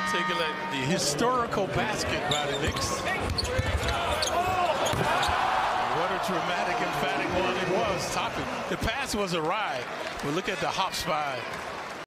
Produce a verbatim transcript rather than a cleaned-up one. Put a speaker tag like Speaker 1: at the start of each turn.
Speaker 1: Taking the historical basket by the Knicks. What a dramatic, emphatic one it was. Toppin. The pass was a ride, but look at the hops by